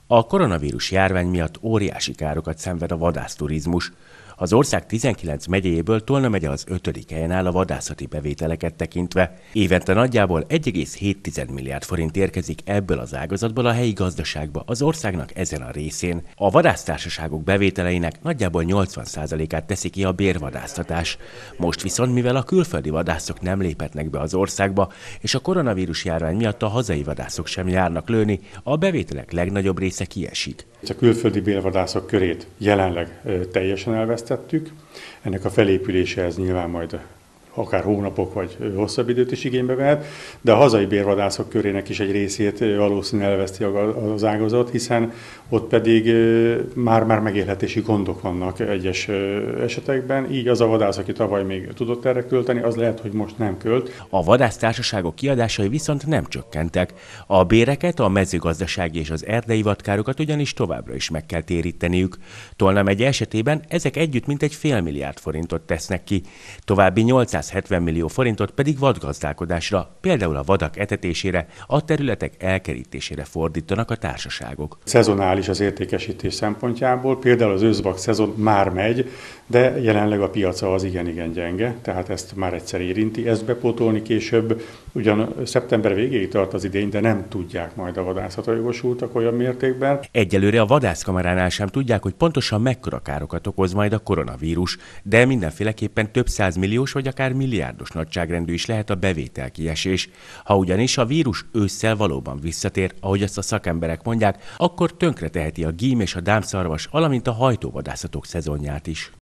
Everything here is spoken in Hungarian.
A koronavírus járvány miatt óriási károkat szenved a vadászturizmus. Az ország 19 megyéjéből Tolna megye az 5. helyen áll a vadászati bevételeket tekintve. Évente nagyjából 1,7 milliárd forint érkezik ebből az ágazatból a helyi gazdaságba az országnak ezen a részén. A vadásztársaságok bevételeinek nagyjából 80%-át teszi ki a bérvadásztatás. Most viszont, mivel a külföldi vadászok nem léphetnek be az országba, és a koronavírus járvány miatt a hazai vadászok sem járnak lőni, a bevételek legnagyobb része kiesik. A külföldi bérvadászok körét jelenleg teljesen elvesztettük. Ennek a felépüléséhez nyilván majd akár hónapok vagy hosszabb időt is igénybe vehet, de a hazai bérvadászok körének is egy részét valószínűleg elveszti az ágazat, hiszen ott pedig már megélhetési gondok vannak egyes esetekben, így az a vadász, aki tavaly még tudott erre költeni, az lehet, hogy most nem költ. A vadásztársaságok kiadásai viszont nem csökkentek. A béreket, a mezőgazdasági és az erdei vadkárokat ugyanis továbbra is meg kell téríteniük. Tolna megye esetében ezek együtt mintegy fél milliárd forintot tesznek ki, további 870 millió forintot pedig vadgazdálkodásra, például a vadak etetésére, a területek elkerítésére fordítanak a társaságok. Szezonális az értékesítés szempontjából, például az őszvak szezon már megy, de jelenleg a piaca az igen gyenge, tehát ezt már egyszer érinti, ezt bepótolni később, ugyan szeptember végéig tart az idény, de nem tudják majd a vadászatra jogosultak olyan mértékben. Egyelőre a vadászkamaránál sem tudják, hogy pontosan mekkora károkat okoz majd a koronavírus, de mindenféleképpen több százmilliós vagy akár milliárdos nagyságrendű is lehet a bevételkiesés. Ha ugyanis a vírus ősszel valóban visszatér, ahogy ezt a szakemberek mondják, akkor tönkreteheti a gím és a dámszarvas, valamint a hajtóvadászatok szezonját is.